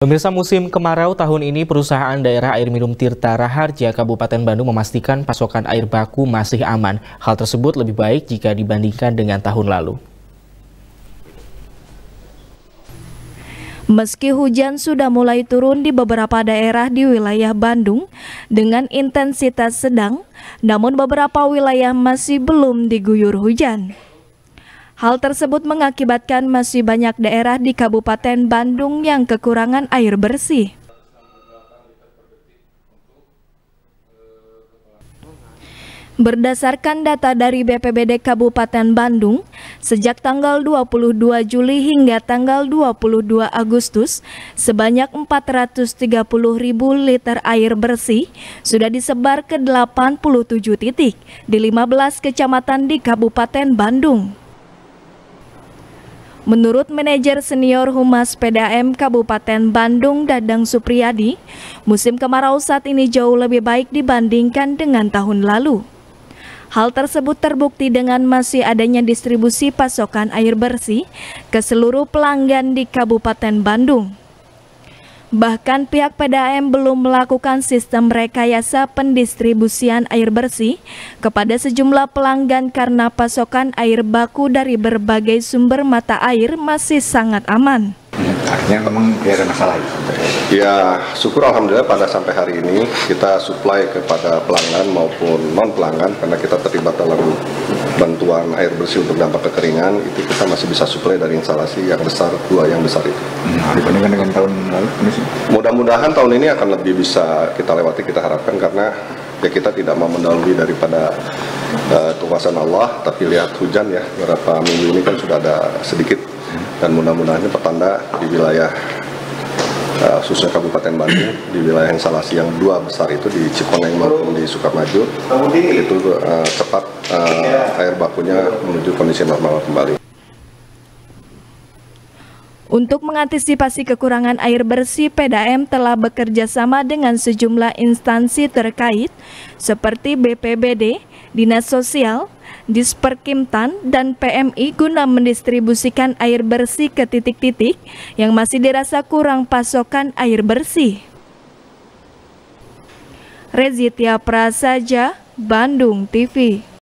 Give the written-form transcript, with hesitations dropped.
Pemirsa, musim kemarau tahun ini perusahaan daerah air minum Tirta Raharja Kabupaten Bandung memastikan pasokan air baku masih aman. Hal tersebut lebih baik jika dibandingkan dengan tahun lalu. Meski hujan sudah mulai turun di beberapa daerah di wilayah Bandung dengan intensitas sedang, namun beberapa wilayah masih belum diguyur hujan. Hal tersebut mengakibatkan masih banyak daerah di Kabupaten Bandung yang kekurangan air bersih. Berdasarkan data dari BPBD Kabupaten Bandung, sejak tanggal 22 Juli hingga tanggal 22 Agustus, sebanyak 430.000 liter air bersih sudah disebar ke 87 titik di 15 kecamatan di Kabupaten Bandung. Menurut manajer senior Humas PDAM Kabupaten Bandung Dadang Supriyadi, musim kemarau saat ini jauh lebih baik dibandingkan dengan tahun lalu. Hal tersebut terbukti dengan masih adanya distribusi pasokan air bersih ke seluruh pelanggan di Kabupaten Bandung. Bahkan pihak PDAM belum melakukan sistem rekayasa pendistribusian air bersih kepada sejumlah pelanggan karena pasokan air baku dari berbagai sumber mata air masih sangat aman. Artinya memang tidak ada masalah. Ya, syukur alhamdulillah pada sampai hari ini kita suplai kepada pelanggan maupun non pelanggan karena kita terlibat dalam bantuan air bersih untuk dampak kekeringan, itu kita masih bisa suplai dari instalasi yang besar, dua yang besar itu. Dibandingkan dengan tahun lalu, mudah-mudahan tahun ini akan lebih bisa kita lewati, kita harapkan, karena ya kita tidak mau mendahului daripada kekuasaan Allah, tapi lihat hujan ya beberapa minggu ini kan sudah ada sedikit, dan mudah-mudahan ini pertanda di wilayah khususnya Kabupaten Bandung, di wilayah instalasi yang dua besar itu di Cikoneng maupun di Sukamaju, itu cepat air bakunya menuju kondisi normal kembali. Untuk mengantisipasi kekurangan air bersih, PDAM telah bekerja sama dengan sejumlah instansi terkait seperti BPBD, Dinas Sosial, Disperkimtan, dan PMI guna mendistribusikan air bersih ke titik-titik yang masih dirasa kurang pasokan air bersih. Rezitia Prasaja, Bandung TV.